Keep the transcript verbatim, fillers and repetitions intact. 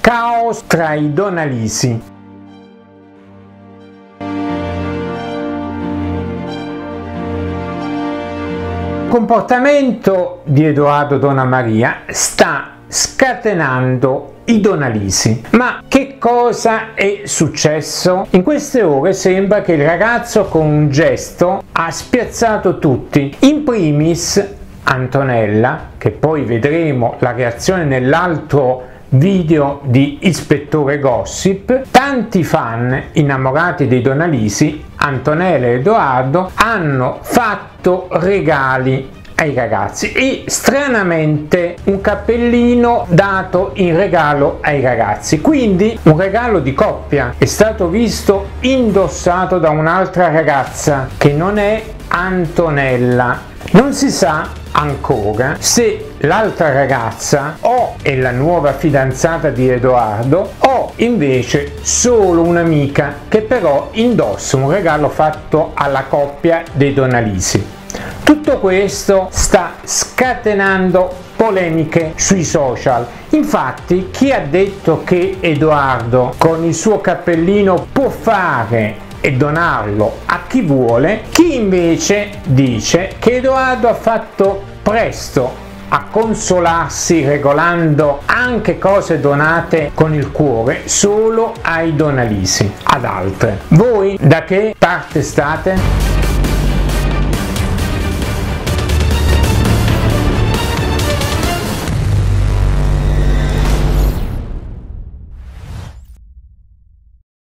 Caos tra i Donalisi. Il comportamento di Edoardo Donnamaria sta scatenando i Donalisi. Ma che cosa è successo? In queste ore sembra che il ragazzo con un gesto ha spiazzato tutti, in primis Antonella, che poi vedremo la reazione nell'altro video di Ispettore Gossip. Tanti fan innamorati dei Donalisi, Antonella e Edoardo, hanno fatto regali ai ragazzi e stranamente un cappellino dato in regalo ai ragazzi, quindi un regalo di coppia. È stato visto indossato da un'altra ragazza che non è Antonella. Non si sa ancora se l'altra ragazza o è la nuova fidanzata di Edoardo o invece solo un'amica che però indossa un regalo fatto alla coppia dei Donalisi. Tutto questo sta scatenando polemiche sui social. Infatti, chi ha detto che Edoardo con il suo cappellino può fare e donarlo a chi vuole, chi invece dice che Edoardo ha fatto presto a consolarsi regalando anche cose donate con il cuore solo ai Donalisi, ad altre. Voi da che parte state?